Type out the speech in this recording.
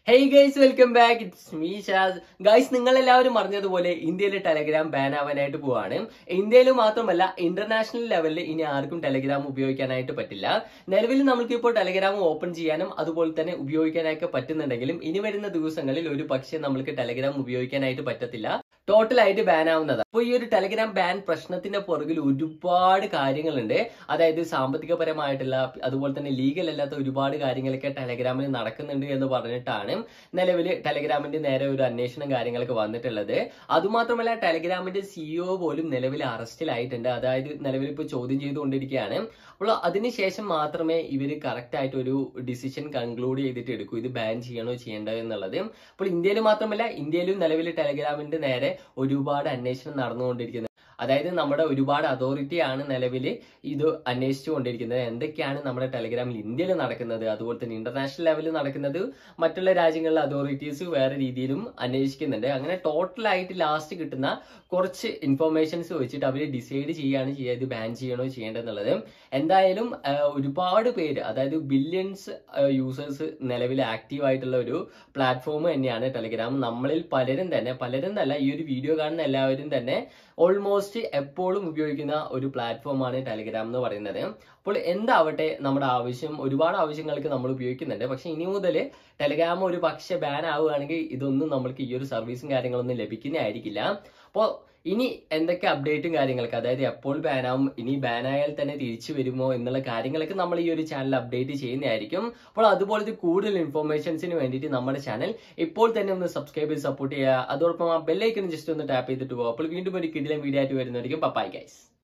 Hey guys, welcome back. It's me Shaz. Guys, നിങ്ങളെല്ലാവരും അറിഞ്ഞതുപോലെ ഇന്ത്യയിൽ Telegram ban ആവാനായിട്ട് പോവാണ്. ഇന്ത്യയിൽ മാത്രമല്ല ഇന്റർനാഷണൽ ലെവലിൽ ഇനി ആർക്കും ടെലഗ്രാം ഉപയോഗിക്കാനായിട്ട് പറ്റില്ല. നിലവിൽ നമുക്ക് ഇപ്പോൾ ടെലഗ്രാം ഓപ്പൺ ചെയ്യാനും അതുപോലെ തന്നെ ഉപയോഗിക്കാനായിട്ട് പറ്റുന്നുണ്ടെങ്കിലും ഇനി വരുന്ന ദിവസങ്ങളിൽ ഒരു പക്ഷേ നമുക്ക് ടെലഗ്രാം ഉപയോഗിക്കാനായിട്ട് പറ്റത്തില്ല. ടോട്ടലായിട്ട് ബാൻ ആവുന്നത്. അപ്പോൾ ഈ ഒരു ടെലഗ്രാം ബാൻ പ്രശ്നത്തിന്റെ പുറകിൽ ഒരുപാട് കാര്യങ്ങളുണ്ട്. അതായത് സാമ്പത്തികപരമായിട്ടുള്ള അതുപോലെ തന്നെ ലീഗൽ അല്ലാത്ത ഒരുപാട് കാര്യങ്ങളൊക്കെ ടെലഗ്രാമിൽ നടക്കുന്നുണ്ട് എന്ന് പറഞ്ഞിട്ടാണ് നിലവിൽ ടെലഗ്രാമിന്റെ നേരെ ഒരു അന്വേഷണം കാര്യങ്ങളൊക്കെ വന്നിട്ടുള്ളത്. അതുമാത്രമല്ല ടെലഗ്രാമിന്റെ സിഇഒ പോലും നിലവിൽ അറസ്റ്റിലായിട്ടുണ്ട്. അതായത് നിലവിൽ ഇപ്പോൾ ചോദ്യം ചെയ്തുകൊണ്ടിരിക്കുകയാണ്. അപ്പോൾ അതിനുശേഷം മാത്രമേ ഇവർ കറക്റ്റ് ആയിട്ട് ഒരു ഡിസിഷൻ കൺക്ലൂഡ് ചെയ്തിട്ട് എടുക്കൂ ഇത് ബാൻ ചെയ്യണോ ചെയ്യേണ്ടോ എന്നുള്ളത്. അപ്പോൾ ഇന്ത്യയിൽ മാത്രമല്ല ഇന്ത്യയിലും നിലവിൽ ടെലഗ്രാമിന്റെ നേരെ ഒരുപാട് അന്വേഷണം നടന്നുകൊണ്ടിരിക്കുന്നത്. അതായത് നമ്മുടെ ഒരുപാട് അതോറിറ്റിയാണ് നിലവിൽ ഇത് അന്വേഷിച്ചു കൊണ്ടിരിക്കുന്നത്. എന്തൊക്കെയാണ് നമ്മുടെ ടെലഗ്രാമിൽ ഇന്ത്യയിൽ നടക്കുന്നത്, അതുപോലെ തന്നെ ഇന്റർനാഷണൽ ലെവലിൽ നടക്കുന്നത്, മറ്റുള്ള രാജ്യങ്ങളിലെ അതോറിറ്റീസ് വേറെ രീതിയിലും അന്വേഷിക്കുന്നുണ്ട്. അങ്ങനെ ടോട്ടലായിട്ട് ലാസ്റ്റ് കിട്ടുന്ന കുറച്ച് ഇൻഫർമേഷൻസ് വെച്ചിട്ട് അവർ ഡിസൈഡ് ചെയ്യുകയാണ് ചെയ്യുക ഇത് ബാൻ ചെയ്യണോ ചെയ്യേണ്ടതെന്നുള്ളത്. എന്തായാലും ഒരുപാട് പേര്, അതായത് ബില്യൺസ് യൂസേഴ്സ് നിലവിൽ ആക്റ്റീവ് ആയിട്ടുള്ള ഒരു പ്ലാറ്റ്ഫോം തന്നെയാണ് ടെലഗ്രാം. നമ്മളിൽ പലരും തന്നെ ഈ ഒരു വീഡിയോ കാണുന്ന എല്ലാവരും തന്നെ ഓൾമോസ്റ്റ് എപ്പോഴും ഉപയോഗിക്കുന്ന ഒരു പ്ലാറ്റ്ഫോമാണ് ടെലഗ്രാം എന്ന് പറയുന്നത്. അപ്പോൾ എന്താവട്ടെ, നമ്മുടെ ഒരുപാട് ആവശ്യങ്ങൾക്ക് നമ്മൾ ഉപയോഗിക്കുന്നുണ്ട്. പക്ഷെ ഇനി മുതൽ ടെലഗ്രാം ഒരു പക്ഷെ ബാൻ ആവുകയാണെങ്കിൽ ഇതൊന്നും നമ്മൾക്ക് ഈ ഒരു സർവീസും കാര്യങ്ങളൊന്നും ലഭിക്കുന്നതായിരിക്കില്ല. അപ്പോൾ ഇനി എന്തൊക്കെ അപ്ഡേറ്റും കാര്യങ്ങളൊക്കെ, അതായത് എപ്പോൾ ബാനാവും, ഇനി ബാനായാൽ തന്നെ തിരിച്ചു വരുമോ എന്നുള്ള കാര്യങ്ങളൊക്കെ നമ്മൾ ഈ ഒരു ചാനൽ അപ്ഡേറ്റ് ചെയ്യുന്നതായിരിക്കും. അപ്പോൾ അതുപോലത്തെ കൂടുതൽ ഇൻഫർമേഷൻസിന് വേണ്ടിയിട്ട് നമ്മുടെ ചാനൽ ഇപ്പോൾ തന്നെ ഒന്ന് സബ്സ്ക്രൈബ് ചെയ്ത് സപ്പോർട്ട് ചെയ്യുക. അതോടൊപ്പം ആ ബെല്ലൈക്കൺ ജസ്റ്റ് ഒന്ന് ടാപ്പ് ചെയ്തിട്ട് പോകുക. അപ്പോൾ വീണ്ടും ഒരു കിടിലൻ വീഡിയോ ആയിട്ട് വരുന്നതായിരിക്കും. Bye guys.